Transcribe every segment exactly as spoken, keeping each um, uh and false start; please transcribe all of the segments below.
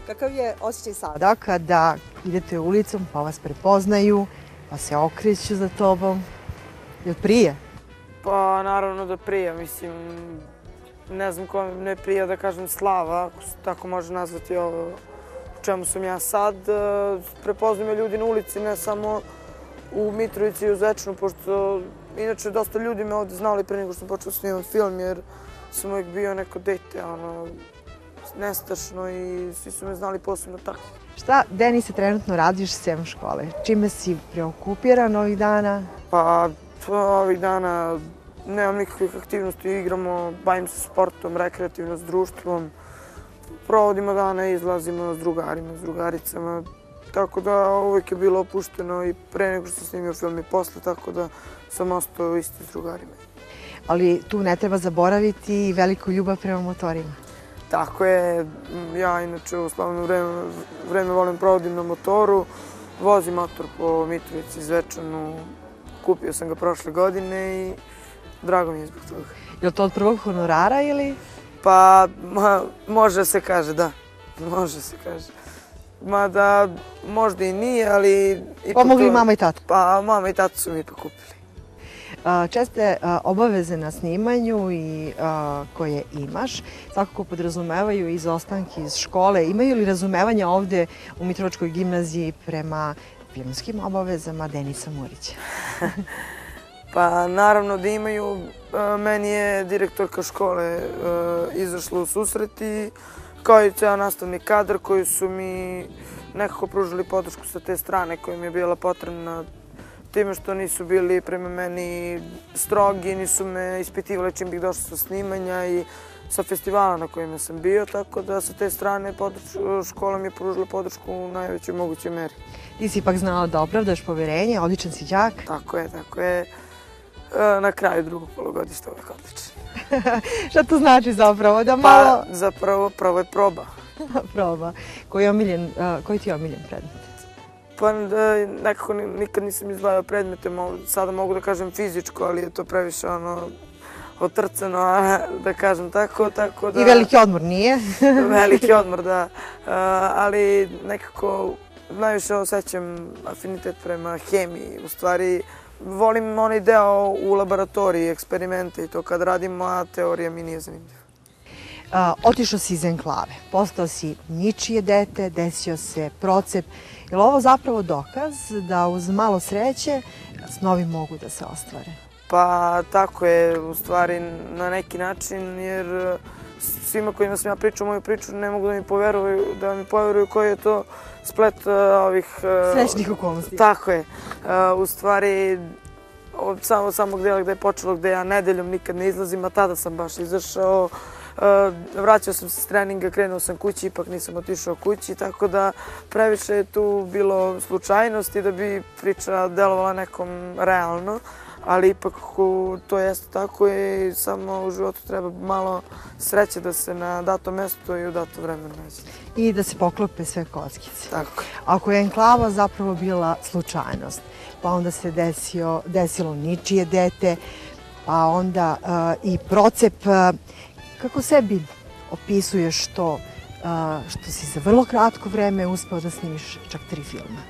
Kakav je osjećaj sada kada idete ulicom pa vas prepoznaju, pa se okreću za tobom? Jel prije? Pa naravno da prije, mislim, ne znam ko ne prije da kažem slava, ako se tako može nazvati ovo u čemu sam ja sad. Prepoznaju me ljudi na ulici, ne samo u Mitrovici i u Zvečanu, pošto inače dosta ljudi me ovdje znali pre nego što sam počeo snimati film, jer sam uvijek bio neko dete, ono, nestašno i svi su me znali posebno tako. Šta, Denise, trenutno radiš sem škole? Čime si preokupiran ovih dana? Pa, ovih dana nemam nikakvih aktivnosti, igramo, bavim se sportom, rekreativno, s društvom. Provodimo dane, izlazimo s drugarima, s drugaricama. Tako da uvijek je bilo opušteno i pre nego što sam snimio film i posle, tako da sam ostao isto s drugarima. Ali tu ne treba zaboraviti i veliku ljubav prema motorima. Tako je, ja inače u slavno vreme, vreme volim provodim na motoru, vozim motor po Mitrovici, Zvečanu, kupio sam ga prošle godine i drago mi je zbog toga. Je li to od prvog honorara ili? Pa, ma, može se kaže, da, može se kaže. Mada možda i nije, ali... Pomogli i mama i tata? Pa, mama i tata su mi ipak kupili. Česte obaveze na snimanju i koje imaš svakako podrazumevaju izostanke iz škole. Imaju li razumevanja ovde u Mitrovačkoj gimnaziji prema filmskim obavezama Denisa Murića? Pa naravno da imaju. Meni je direktorka škole izašla u susret i kao i ceo nastavni kadar koji su mi nekako pružili podršku sa te strane koja mi je bila potrebna time što nisu bili prema meni strogi, nisu me ispitivali čim bih došla sa snimanja i sa festivala na kojima sam bio, tako da sa te strane škola mi je pružila podršku u najvećoj mogućoj meri. Ti si ipak znala da opravdaš poverenje, odličan si đak. Tako je, tako je. Na kraju drugog polugodišta uvek odličan. Šta to znači zapravo? Da malo... Pa zapravo prvo je proba. Proba. Koji ti je omiljen predmet? Pa nekako nikad nisam izdvajao predmete, sada mogu da kažem fizičko, ali je to previše ono otrcano, da kažem tako. I veliki odmor nije? Veliki odmor, da. Ali nekako najviše osjećam afinitet prema hemiji. U stvari, volim onaj deo u laboratoriji, eksperimente i to kad radimo, a teorija mi nije zanimljiva. Otišao si iz enklave, postao si ničije dete, desio se procep. Je li ovo zapravo dokaz da uz malo sreće snovi mogu da se ostvare? Pa tako je, u stvari na neki način, jer svima kojima sam ja pričao moju priču ne mogu da mi poveruju, da mi poveruju koji je to splet ovih... Srećnih okolnosti. Tako je. U stvari, od samog dela gde je počelo, gde ja nedeljom nikad ne izlazim, a tada sam baš izašao. Vraćao sam se s treninga, krenuo sam kući, ipak nisam otišao kući, tako da previše je tu bilo slučajnosti da bi priča delovala nekom realno, ali ipak to jeste tako i samo u životu treba malo sreće da se na dato mesto i u dato vremenu nađe. I da se poklope sve kockice. Tako. Ako je enklava zapravo bila slučajnost, pa onda se desilo ničije dete, pa onda i procep. Kako sebi opisuješ to što si za vrlo kratko vreme uspeo da snimiš čak tri filma?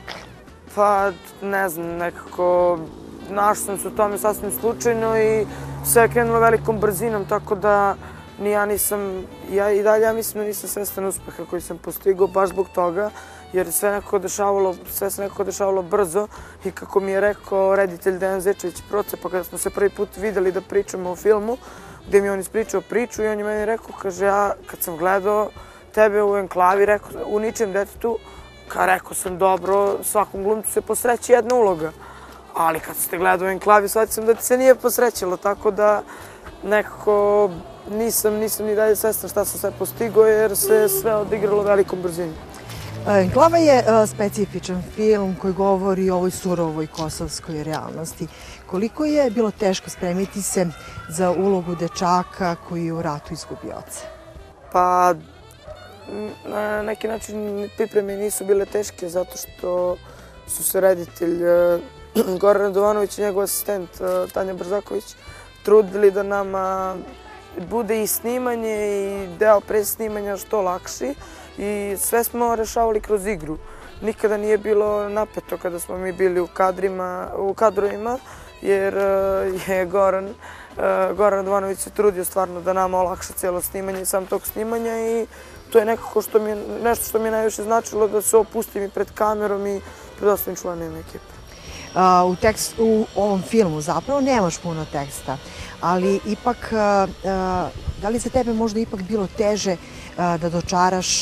Pa ne znam, nekako našao sam se u tome sasvim slučajno i sve je krenulo velikom brzinom, tako da ni ja nisam, ja i dalje ja mislim da nisam svestan uspeha koji sam postigao baš zbog toga, jer sve nekako dešavalo, sve se nekako dešavalo brzo i kako mi je rekao reditelj Dejan Zečević Procepa kada smo se prvi put videli da pričamo o filmu, gde mi on ispričao priču i on je meni rekao, kaže, ja kad sam gledao tebe u enklavi, u ničijem detetu, kao rekao sam dobro, svakom glumcu se posreći jedna uloga, ali kad ste gledao u enklavi, shvatio sam da ti se nije posrećilo, tako da nekako nisam ni dalje svestan šta sam sve postigao jer se sve odigralo velikom brzini. Enklava je specifičan film koji govori o ovoj surovoj kosovskoj realnosti. Koliko je bilo teško spremiti se za ulogu dečaka koji je u ratu izgubio oca? Pa, na neki način pripreme nisu bile teške zato što su se reditelj Goran Radovanović i njegov asistent Tanja Brzaković trudili da nama bude i snimanje i deo pre snimanja što lakši i sve smo rešavali kroz igru. Nikada nije bilo napeto kada smo mi bili u kadrima, u kadrovima, jer je Goran, Goran Radovanović se trudio stvarno da nama olakša cijelo snimanje i sam tog snimanja i to je nekako što mi je, nešto što mi je najviše značilo da se opustim i pred kamerom i pred ostalim članovima ekipe. U, tekst, u ovom filmu zapravo nemaš puno teksta, ali ipak, da li za tebe možda ipak bilo teže da dočaraš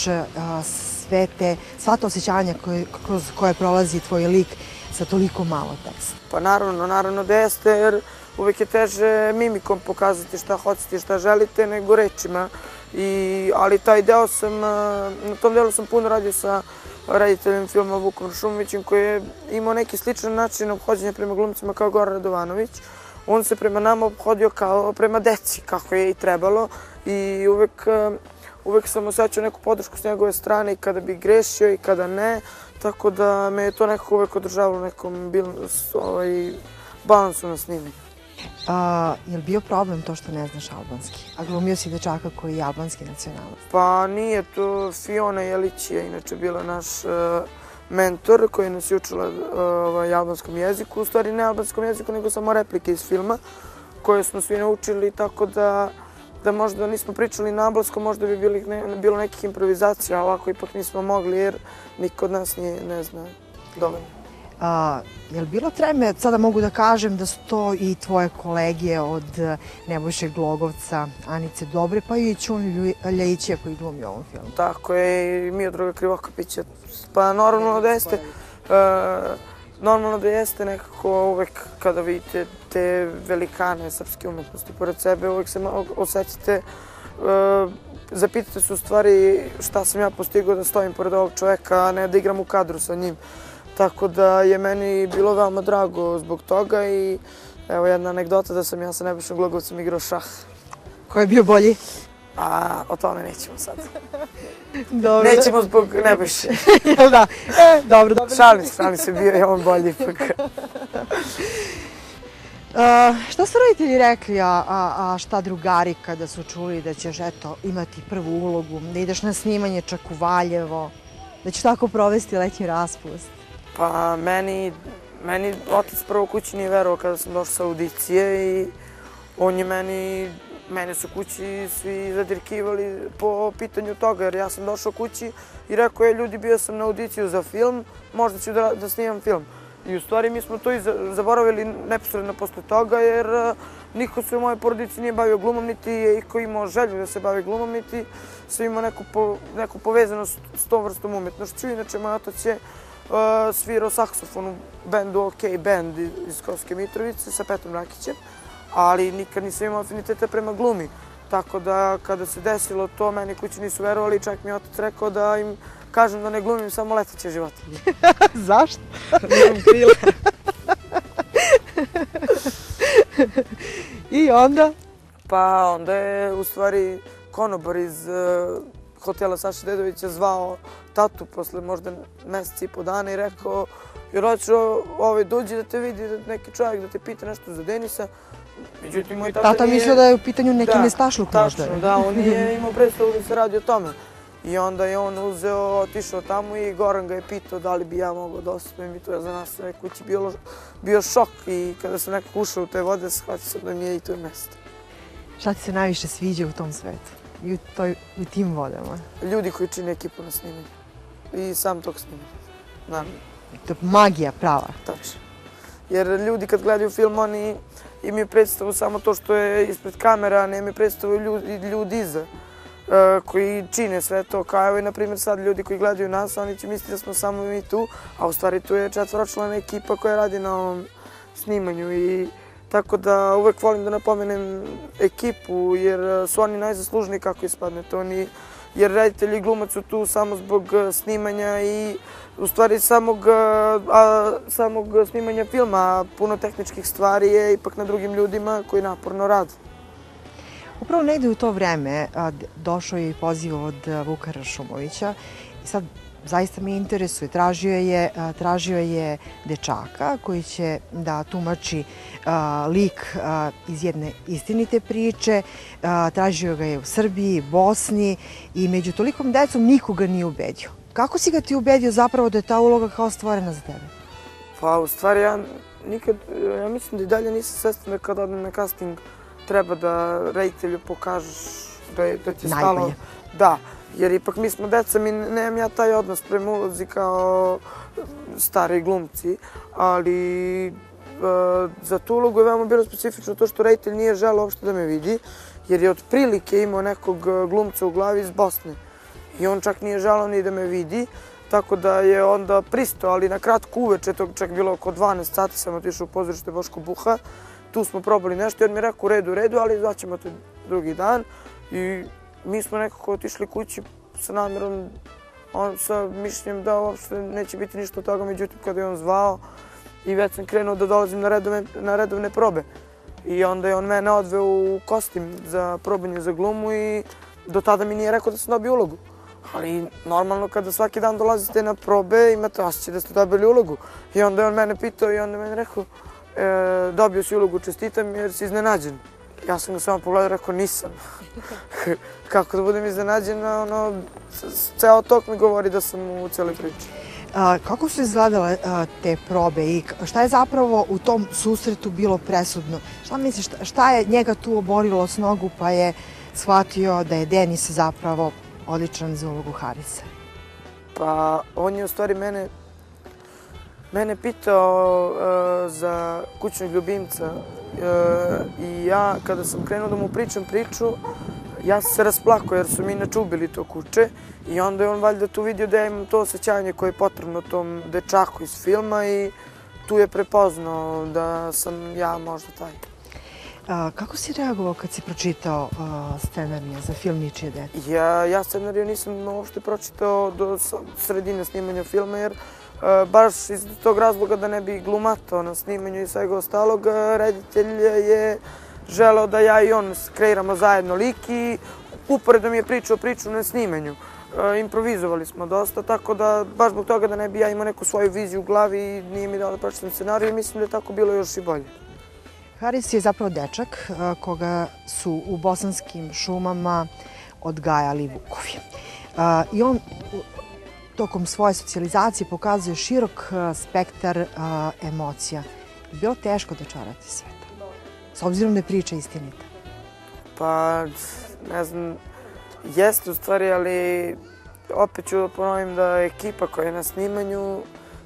sve te, sva ta osjećanja koje, kroz koje prolazi tvoj lik sa toliko malo teksta? Pa naravno, naravno da jeste, jer uvek je teže mimikom pokazati šta hoćete i šta želite nego rečima. I, ali taj deo sam, na tom delu sam puno radio sa rediteljem filma Vukom Šumovićem koji je imao neki sličan način ophođenja prema glumcima kao Goran Radovanović. On se prema nama ophodio kao prema deci, kako je i trebalo i uvek, uvek sam osjećao neku podršku s njegove strane i kada bi grešio i kada ne, tako da me je to nekako uvek održavalo u nekom ovaj, balansu na snimanju. A, je li bio problem to što ne znaš albanski? A glumio si dečaka koji je albanski nacionalac? Pa nije to. Fiona Jelić je inače bila naš uh, mentor koji nas je učila uh, ovaj, albanskom jeziku. U stvari ne albanskom jeziku, nego samo replike iz filma koje smo svi naučili, tako da, da možda nismo pričali na albanskom, možda bi bili, ne, bilo nekih improvizacija, a ovako ipak nismo mogli jer niko od nas nije, ne zna dovoljno. A, je li bilo treme, sada mogu da kažem da su to i tvoje kolege od Nebojše Glogovca, Anice Dobre, pa i Ćun Ljajićija koji glumi u ovom filmu? Tako je, i Miodraga Krivokapića. Pa normalno da jeste, uh, normalno da jeste nekako uvek kada vidite te velikane srpske umetnosti pored sebe, uvek se osjećate, uh, zapitate se u stvari šta sam ja postigao da stojim pored ovog čoveka, a ne da igram u kadru sa njim. Tako da je meni bilo veoma drago zbog toga i evo jedna anegdota da sam ja sa Nebojšom Glogovcem igrao šah. Ko je bio bolji? A o tome nećemo sad. Dobro. Nećemo zbog Nebojše. Jel da? E, dobro, dobro. Šalim se, šalim se, bio je on bolji ipak. Šta su roditelji rekli, a, a šta drugari kada su čuli da ćeš eto imati prvu ulogu, da ideš na snimanje čak u Valjevo, da ćeš tako provesti letnji raspust? Pa meni, meni otac prvo kući nije verovao kada sam došla sa audicije i on je meni, mene su kući svi zadirkivali po pitanju toga jer ja sam došla kući i rekao je ljudi bio sam na audiciju za film, možda ću da, da snimam film. I u stvari mi smo to i zaboravili neposredno posle toga jer niko se u mojoj porodici nije bavio glumom, niti je iko imao želju da se bavi glumom, niti se imao neku, po, neku povezanost s tom vrstom umetnošću. Inače, moj otac je uh, svirao saksofon u bendu OK Band iz Kosovske Mitrovice sa Petrom Rakićem, ali nikad nisam imao afiniteta prema glumi. Tako da kada se desilo to, meni kući nisu verovali, čak mi je otac rekao da im kažem da ne glumim samo leteće životinje. Zašto? Nemam krila. I onda? Pa onda je u stvari konobar iz uh, hotela Saše Dedovića zvao tatu posle možda meseci i po dana i rekao jer hoćeš ovaj, dođi da te vidi neki čovjek da te pita nešto za Denisa. Međutim, moj tata, tata nije... mislio da je u pitanju neki da, nestašluk možda. Tačno, da, on je imao predstavu da se radi o tome. I onda je on uzeo, otišao tamo i Goran ga je pitao da li bi ja mogao da osvojim i to je za nas sve kući bio, bio šok i kada sam nekako ušao u te vode, shvatio sam da mi je i to mesto. Šta ti se najviše sviđa u tom svetu i u, toj, u tim vodama? Ljudi koji čine ekipu na snimanju i sam tog snimanja. Naravno. To je magija prava. Tačno. Jer ljudi kad gledaju film, oni imaju predstavu samo to što je ispred kamera, a ne imaju predstavu ljudi, ljudi iza. Koji čine sve to, kao evo i na primjer sad ljudi koji gledaju nas, oni će misliti da smo samo mi tu, a u stvari tu je četvoročlana ekipa koja radi na ovom snimanju i tako da uvek volim da napomenem ekipu jer su oni najzaslužniji kako ispadne to, oni, jer reditelji i glumac su tu samo zbog snimanja i u stvari samog, a, samog snimanja filma, a puno tehničkih stvari je ipak na drugim ljudima koji naporno rade. Upravo negde u to vreme došao je i poziv od Vuka Šumovića Sad, zaista me interesuje, tražio je, tražio je dečaka koji će da tumači lik iz jedne istinite priče, tražio ga je u Srbiji, Bosni i među tolikom decom nikoga nije ubedio. Kako si ga ti ubedio zapravo da je ta uloga kao stvorena za tebe? Pa u stvari ja nikad, ja mislim da i dalje nisam svestan da kada odem na casting treba da reditelju pokažeš da ti je stalo. Najbolje. Da. Jer ipak mi smo deca, mi nemam ja taj odnos prema ulozi kao stari glumci, ali za tu ulogu je veoma bilo specifično to što reditelj nije želeo uopšte da me vidi, jer je otprilike imao nekog glumca u glavi iz Bosne. I on čak nije želeo ni da me vidi, tako da je onda pristao, ali na kratko uveče, to čak bilo oko dvanaest sati, sam otišao u pozorište Boško Buha, tu smo probali nešto i on mi je rekao u redu, u redu, ali zvaćemo te drugi dan. I mi smo nekako otišli kući sa namjerom, sa mišljenjem da uopšte neće biti ništa od toga, međutim kada je on zvao i već sam krenuo da dolazim na redovne probe. I onda je on mene odveo u kostim za probanje za glumu i do tada mi nije rekao da sam dobio ulogu. Ali normalno kada svaki dan dolazite na probe imate osjećaj da ste dobili ulogu. I onda je on mene pitao i onda je meni rekao dobio si ulogu, čestitam jer si iznenađen. Ja sam ga samo pogledao i rekao nisam. Kako da budem iznenađena, ono, ceo tok mi govori da sam u cijeloj priči. Kako su izgledale te probe i šta je zapravo u tom susretu bilo presudno? Šta misliš, šta je njega tu oborilo s nogu pa je shvatio da je Denis zapravo odličan za ulogu Harisa? Pa on je u stvari mene Mene pitao za kućnog ljubimca i ja kada sam krenuo da mu pričam priču, ja sam se rasplakao jer su mi inače ubili to kuće i onda je on valjda tu vidio da ja imam to osjećanje koje je potrebno tom dečaku iz filma i tu je prepoznao da sam ja možda taj. Kako si reagovao kad si pročitao scenarije za film Ničije dete? Ja scenariju nisam uopšte pročitao do sredine snimanja filma jer baš iz tog razloga da ne bi glumatao na snimanju i svega ostalog, reditelj je želeo da ja i on kreiramo zajedno lik i uporedo mi je pričao priču na snimanju. Improvizovali smo dosta, tako da baš zbog toga da ne bi ja imao neku svoju viziju u glavi i nije mi dao da pročitam scenariju i mislim da je tako bilo još i bolje. Haris je zapravo dečak koga su u bosanskim šumama odgajali vukovi. I on tokom svoje socijalizacije pokazuje širok spektar emocija. Je bilo teško dočarati sve to? S obzirom da je priča istinita. Pa, ne znam, jeste u stvari, ali opet ću da ponovim da ekipa koja je na snimanju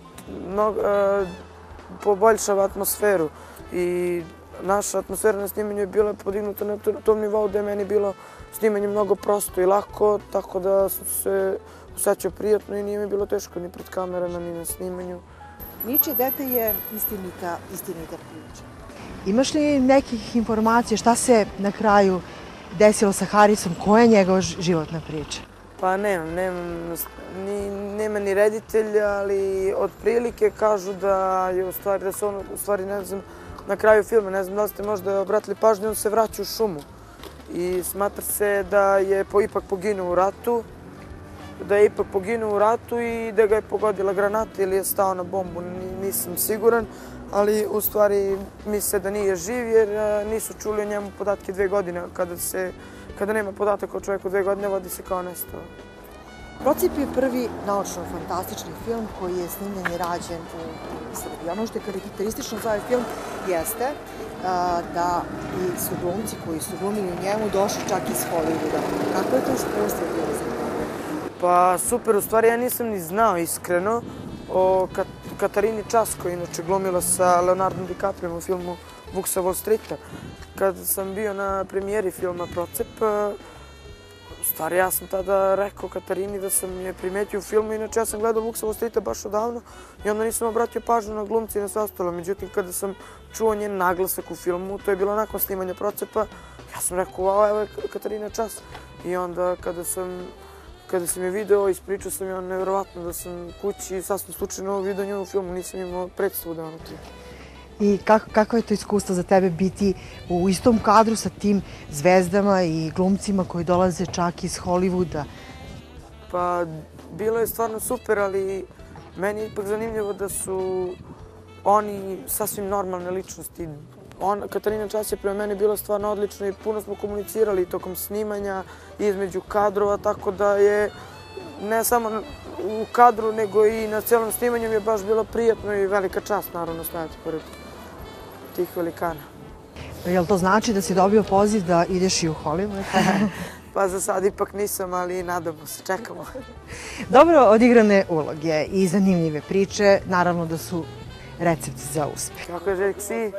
poboljšava atmosferu i naša atmosfera na snimanju je bila podignuta na tom nivou da je meni bilo snimanje mnogo prosto i lako, tako da sam se osjećao prijatno i nije mi bilo teško ni pred kamerama, ni na snimanju. Ničije dete je istinita, istinita priča. Imaš li nekih informacija šta se na kraju desilo sa Harisom, koja je njegova životna priča? Pa nemam, nemam, nema ni reditelja, ali otprilike kažu da je u stvari, da se on u stvari, ne znam, na kraju filma, ne znam da li ste možda obratili pažnju, on se vraća u šumu i smatra se da je ipak poginuo u ratu, da je ipak poginuo u ratu i da ga je pogodila granata ili je stao na bombu, nisam siguran, ali u stvari misle da nije živ jer nisu čuli o njemu podatke dve godine. Kada se, kada nema podataka o čovjeku dve godine, vodi se kao nestao. Procip je prvi naučno-fantastični film koji je snimljen i rađen u Srbiji. Ono što je karakteristično za ovaj film jeste da i su glumci koji su glumili u njemu došli čak iz Hollywooda. Kako je to iskustvo bilo za tebe? Pa super, u stvari ja nisam ni znao iskreno o Katarini Čas, koja je inače glumila sa Leonardom DiCaprijom u filmu Vuk sa Wall Streeta. Kada sam bio na premijeri filma Procep, u stvari ja sam tada rekao Katarini da sam je primetio u filmu, inače ja sam gledao Vuk sa Wall Streeta baš odavno i onda nisam obratio pažnju na glumci i na sve ostalo. Međutim, kada sam čuo njen naglasak u filmu, to je bilo nakon snimanja Procepa, ja sam rekao, wow, evo je Katarina Čas. I onda kada sam Kada sam je video, ispričao sam je nevjerovatno da sam kući i sasvim slučajno vidio nju u filmu, nisam imao predstavu da je ono tu. I kako je to iskustvo za tebe biti u istom kadru sa tim zvezdama i glumcima koji dolaze čak iz Hollywooda? Pa bilo je stvarno super, ali meni je ipak zanimljivo da su oni sasvim normalne ličnosti. Katarina Čas je prema meni bila stvarno odlična i puno smo komunicirali tokom snimanja između kadrova, tako da je ne samo u kadru, nego i na celom snimanju mi je baš bilo prijatno i velika čast, naravno, stajati pored tih velikana. Jel to znači da si dobio poziv da ideš i u Hollywood? Pa za sad ipak nisam, ali nadamo se, čekamo. Dobro odigrane uloge i zanimljive priče, naravno da su recept za uspeh. Kako je, Željko, si?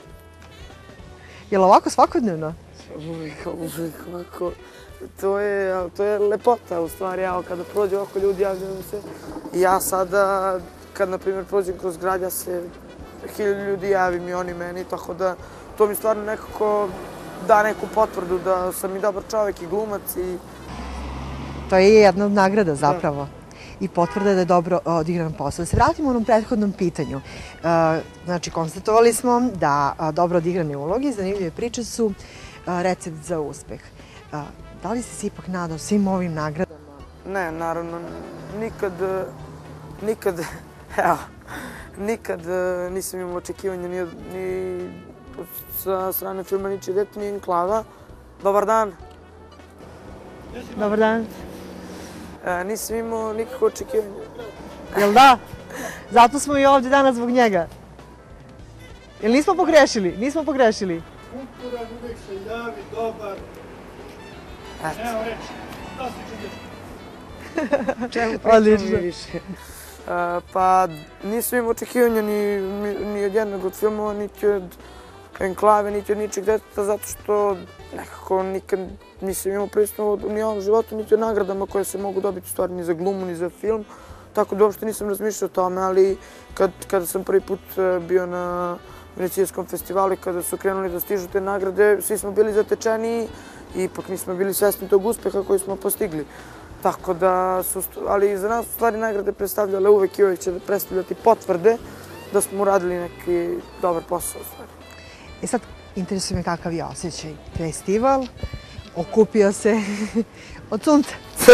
Jel ovako svakodnevno? Uvijek, uvijek ovako. To je, to je lepota, u stvari, evo, kada prođe ovako ljudi, javljaju se. I ja sada, kad, na primjer, prođem kroz grad, ja se hiljadu ljudi javim i oni meni, tako da to mi stvarno nekako da neku potvrdu da sam i dobar čovjek i glumac i... To je jedna od nagrada zapravo. I potvrda da je dobro odigran posao. Da se vratimo u onom prethodnom pitanju. Znači, konstatovali smo da dobro odigrane uloge i zanimljive priče su recept za uspeh. Da li si se ipak nadao svim ovim nagradama? Ne, naravno, nikad, nikad, evo, nikad nisam imao očekivanja ni sa strane filma Ničije dete, ni Enklava. Dobar dan. Dobar dan. Nisam imao nikakvo očekivanja. Jel da? Zato smo i ovdje danas zbog njega. Jel nismo pogrešili? Nismo pogrešili. Kulturan uvijek se javi, dobar. Evo reći, da si čemu? Čemu pričamo mi više? Pa nisam imao očekivanja ni od jednog od filmova, niti od Enklave, niti od Ničijeg deteta, zato što nekako nikad nisam imao pristup ni ovom životu, niti o nagradama koje se mogu dobiti u stvari ni za glumu, ni za film. Tako da uopšte nisam razmišljao o tome, ali kada sam prvi put bio na Venecijanskom festivalu i kada su krenuli da stižu te nagrade, svi smo bili zatečeni i ipak nismo bili svesni tog uspeha koji smo postigli. Tako da su, ali za nas u stvari nagrade predstavljale uvek i uvek će predstavljati potvrde da smo uradili neki dobar posao u stvari. E sad, interesuje me kakav je osjećaj. Festival, okupio se od sunca.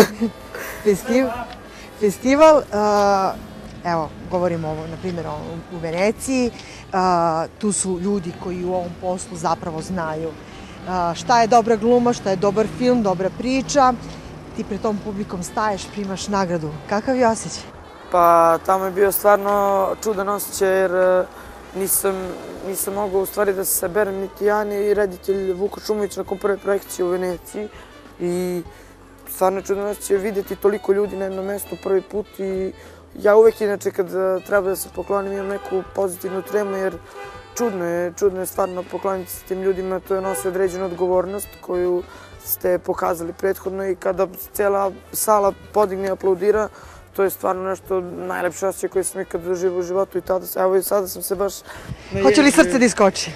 Festival, evo, govorimo ovo, na primjer, u Veneciji, tu su ljudi koji u ovom poslu zapravo znaju šta je dobra gluma, šta je dobar film, dobra priča. Ti pred tom publikom staješ, primaš nagradu. Kakav je osjećaj? Pa tamo je bio stvarno čudan osjećaj jer nisam mogao u stvari da se saberem niti ja ni reditelj Vuko Šumović nakon prve projekcije u Veneciji. I stvarno je čudan osjećaj vidjeti toliko ljudi na jednom mjestu prvi put i ja uvek inače kad treba da se poklonim imam neku pozitivnu tremu jer čudno je, čudno je stvarno pokloniti se tim ljudima, to je nosi određenu odgovornost koju ste pokazali prethodno i kada cijela sala podigne i aplaudira, to je stvarno nešto najlepše osjećaj koje sam ikad doživio u životu i tada, evo i sada sam se baš... Hoće li srce da iskoči?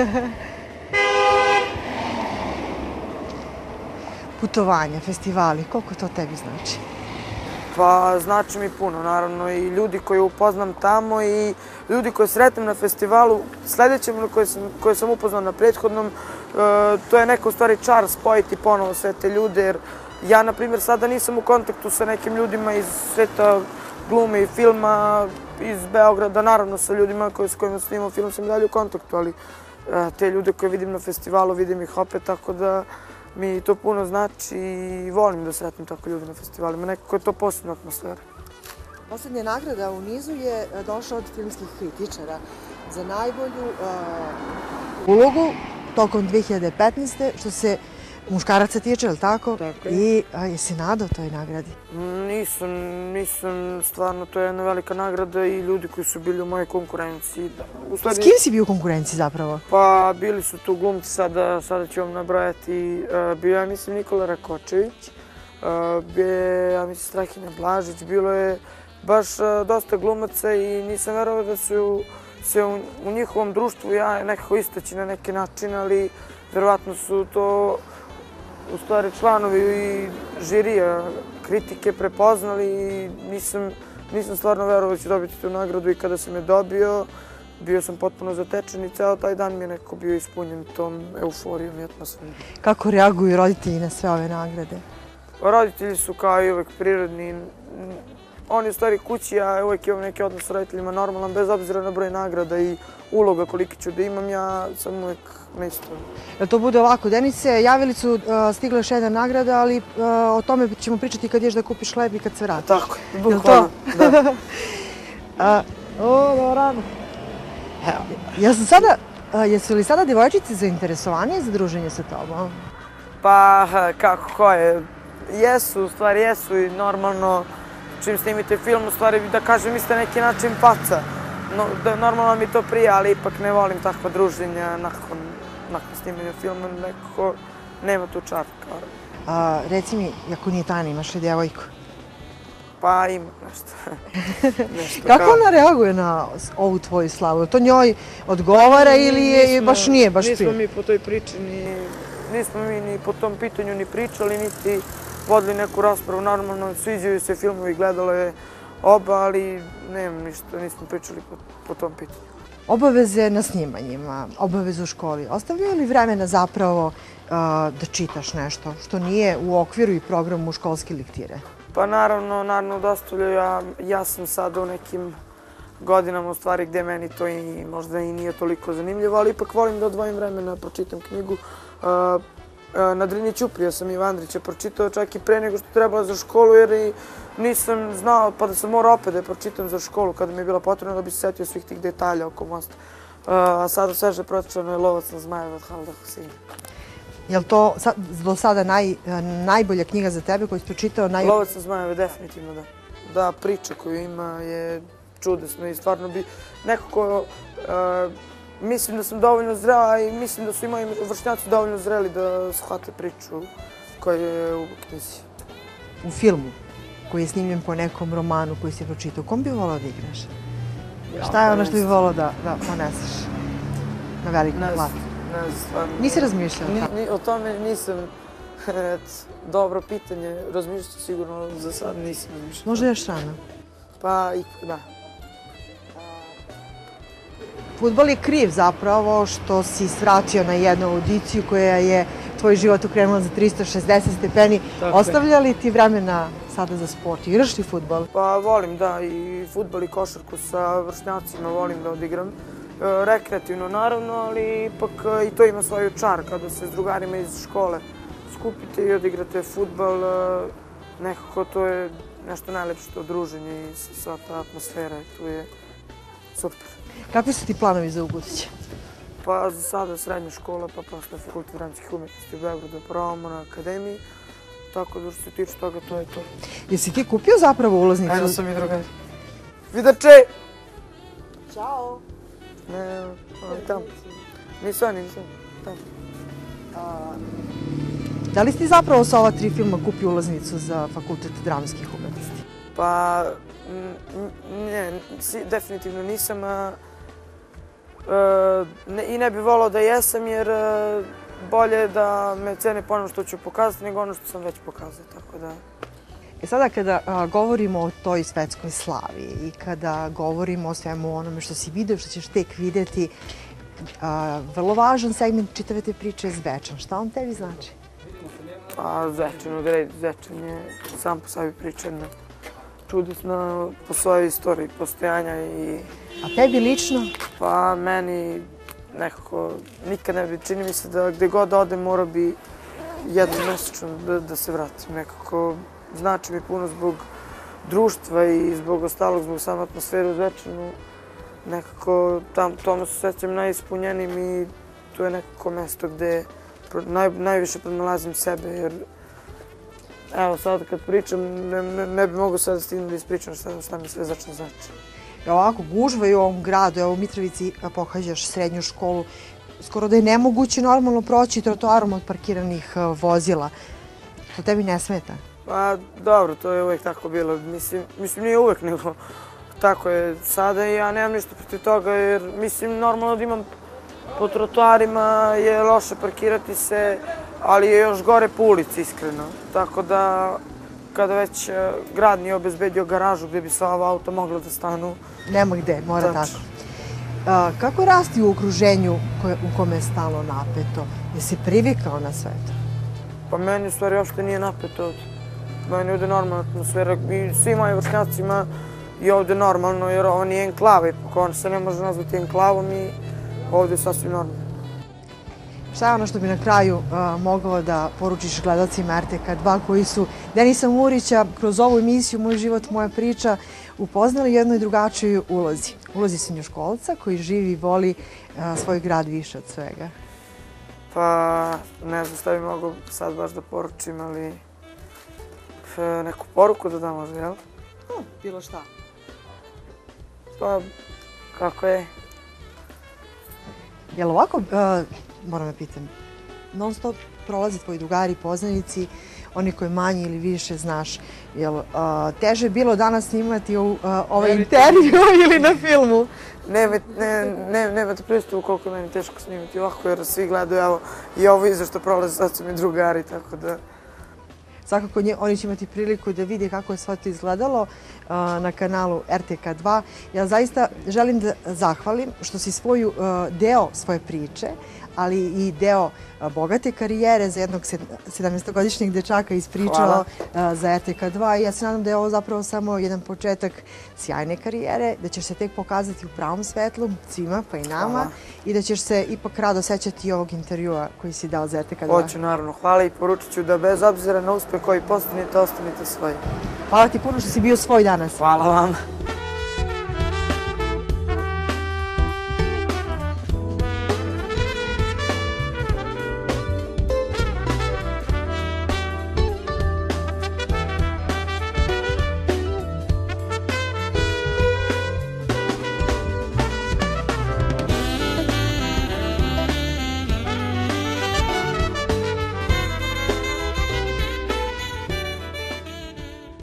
Putovanja, festivali, koliko to tebi znači? Pa znači mi puno, naravno, i ljudi koje upoznam tamo i ljudi koje sretnem na festivalu, sljedećem koje sam upoznao na prethodnom, to je neko u stvari čar spojiti ponovo sve te ljude, jer ja, na primjer, sada nisam u kontaktu sa nekim ljudima iz sveta glume i filma, iz Beograda, naravno sa ljudima s kojima snimam film sam i dalje u kontaktu, ali te ljude koje vidim na festivalu, vidim ih opet, tako da mi to puno znači i volim da sretnem tako ljudi na festivalima. Nekako je to posebna atmosfera. Poslednja nagrada u nizu je došla od filmskih kritičara za najbolju ulogu tokom dve hiljade petnaeste. Što se muškaraca tiče, je li tako? Tako je. I jesi nadao toj nagradi? Nisam, nisam, stvarno, to je jedna velika nagrada i ljudi koji su bili u mojoj konkurenciji. S kim si bio u konkurenciji zapravo? Pa bili su tu glumci, sada ću vam nabrojati. Bio je, mislim, Nikola Rakočević, bio je, ja mislim, Strahinja Blažić, bilo je baš dosta glumaca i nisam verovao da su se u njihovom društvu ja nekako istaći na neki način, ali verovatno su to u stvari članovi i žirija kritike prepoznali i nisam stvarno verovao da ću dobiti tu nagradu i kada sam je dobio, bio sam potpuno zatečen i ceo taj dan mi je nekako bio ispunjen tom euforijom i atmosferom. Kako reaguju roditelji na sve ove nagrade? Roditelji su kao i uvek prirodni, on je u stvari kući, ja uvijek imam neki odnos s roditeljima normalan, bez obzira na broj nagrada i uloga koliki ću da imam, ja sam uvijek na isto. Jel to bude ovako, Denise, javili su stigla još jedna nagrada, ali o tome ćemo pričati kad ješ da kupiš hleb i kad se vratiš. Tako je, bukvalno, da. O, dobro rano. Jesu sada, jesu li sada devojčice zainteresovanije za druženje sa tobom? Pa, kako, ko je? Jesu, u stvari jesu i normalno čim snimite film, u stvari da kažem, vi ste neki način faca. Normalno mi to prija, ali ipak ne volim takva druženja nakon snimanja filma, nekako nema tu čarka. Reci mi, ako nije tajna, imaš li djevojku? Pa ima nešto. Kako ona reaguje na ovu tvoju slavu? To njoj odgovara ili baš nije baš prije? Nismo mi po toj priči, nismo mi ni po tom pitanju ni pričali, niti vodili neku raspravu. Normalno, sviđaju se filmovi, gledalo je oba, ali nemam ništa, nismo pričali po tom pitanju. Obaveze na snimanjima, obaveze u školi, ostavljaju li vremena zapravo da čitaš nešto što nije u okviru i programu školske lektire? Pa naravno, naravno da ostavljaju. Ja sam sada u nekim godinama u stvari gde meni to i možda i nije toliko zanimljivo, ali ipak volim da odvojim vremena, pročitam knjigu. Na Drini Ćuprija sam Iva Andrića pročitao čak i pre nego što trebala za školu, jer nisam znao, pa da sam morao opet da je pročitam za školu kada mi je bila potrebna da bi se setio svih tih detalja oko mosta. A sada sveže pročitano je Lovac na zmajeva od Halida Hosseina. Je li to do sada najbolja knjiga za tebe koju si pročitao? Lovac na zmajeva, definitivno da. Da, priča koju ima je čudesna i stvarno bi nekako... Mislim da sam dovoljno zrela i mislim da su i moji vršnjaci dovoljno zreli da shvate priču koja je u knjizi. U filmu koji je snimljen po nekom romanu koji si pročitao, kom bi volao da igraš? Šta je ono što bi volao da poneseš na velikom platu? Ne znam, stvarno. Nisi razmišljao? O tome nisam, dobro pitanje, razmišljao sigurno, za sad nisam razmišljao. Možda još rano? Pa ipak da. Fudbal je kriv zapravo što si svratio na jednu audiciju koja je tvoj život okrenula za trista šezdeset stepeni. Ostavlja li ti vremena sada za sport? Igraš li fudbal? Pa volim, da, i fudbal i košarku sa vršnjacima volim da odigram. Rekreativno naravno, ali ipak i to ima svoju čar kada se s drugarima iz škole skupite i odigrate fudbal. Nekako to je nešto najlepše, to druženje i sva ta atmosfera, tu je super. Kakvi su ti planovi za ubuduće? Pa za sada srednja škola, pa posle Fakultet dramskih umetnosti u Beogradu, provamo na akademiji. Tako da što se tiče toga, to je to. Jesi ti kupio zapravo ulaznicu? Eno sam i drugari. Vidače! Ćao! Ne, oni tamo. Nisu oni, nisu oni. Tamo. Da li si ti zapravo sa ova tri filma kupio ulaznicu za Fakultet dramskih umetnosti? Pa, ne, definitivno nisam. I ne bih volao da jesam, jer bolje je da me cene po onom što ću pokazati nego ono što sam već pokazao, tako da... E sada kada govorimo o toj svetskoj slavi i kada govorimo o svemu onome što si video, što ćeš tek videti, vrlo važan segment čitave te priče je Zvečan. Šta on tebi znači? Pa Zvečan, odredi, Zvečan je sam po sebi pričan čudesna po svojoj istoriji postojanja i... A tebi lično? Pa meni nekako nikad ne bi, čini mi se da gde god odem mora bi jednom mesečno da se vratim. Nekako znači mi puno zbog društva i zbog ostalog, zbog same atmosfere u Zvečanu. Nekako tamo se osjećam najispunjenim i to je nekako mesto gde najviše pronalazim sebe, jer evo sad kad pričam ne bi mogu sad da stignem da ispričam šta mi sve Zvečan znači. Ovako, gužva je u ovom gradu, evo u Mitrovici pohađaš srednju školu, skoro da je nemoguće normalno proći trotoarom od parkiranih vozila. To tebi ne smeta? Pa dobro, to je uvek tako bilo. Mislim, nije uvek, nego tako je sada i ja nemam ništa protiv toga, jer mislim normalno da imam po trotoarima, je loše parkirati se, ali je još gore po ulici, iskreno. Tako da, kada već grad nije obezbedio garažu gde bi sva ova auta mogla da stanu... Nema gde, mora tako. Kako rasti u okruženju u kome je stalno napeto? Jesi privikao na sve to? Pa meni u stvari uopšte nije napeto ovdje. meni ovde normalna atmosfera i svi moji vršnjacima je ovde normalno jer ovo nije enklava, ipak on se ne može nazvati enklavom i ovde je sasvim normalno. Šta je ono što bi na kraju uh, mogao da poručiš gledalcima R T K dva koji su Denisa Murića kroz ovu emisiju Moj život, moja priča upoznali jednoj drugačijoj ulozi. Ulozi srednjoškolca koji živi i voli uh, svoj grad više od svega. Pa ne znam šta bi mogo sad baš da poručim, ali neku poruku da dam možda, jel? Hm, bilo šta. Pa kako je? Jel ovako, uh, moram da pitam, non stop prolaze tvoji drugari, poznanici, oni koji manje ili više znaš. Jel uh, teže je bilo danas snimati uh, ovaj intervju ili na filmu? Nemate ne, ne, ne predstavu koliko je meni teško snimati ovako jer svi gledaju evo, i ovo iza što prolaze, sad su mi drugari, tako da... Svakako oni će imati priliku da vide kako je sve to izgledalo uh, na kanalu R T K dva. Ja zaista želim da zahvalim što si svoju uh, deo svoje priče, ali i deo uh, bogate karijere za jednog sedamnaestogodišnjeg dečaka ispričao uh, za R T K dva i ja se nadam da je ovo zapravo samo jedan početak sjajne karijere, da ćeš se tek pokazati u pravom svetlu svima pa i nama. Hvala. I da ćeš se ipak rado sećati ovog intervjua koji si dao za R T K dva. Hoću, naravno. Hvala i poručit ću da bez obzira na uspeh koji postanete, ostanite svoji. Hvala ti puno što si bio svoj danas. Hvala vam.